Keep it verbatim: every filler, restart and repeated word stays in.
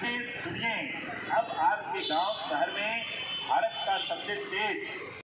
से सुनिए, अब आपके गांव शहर में भारत का सबसे तेज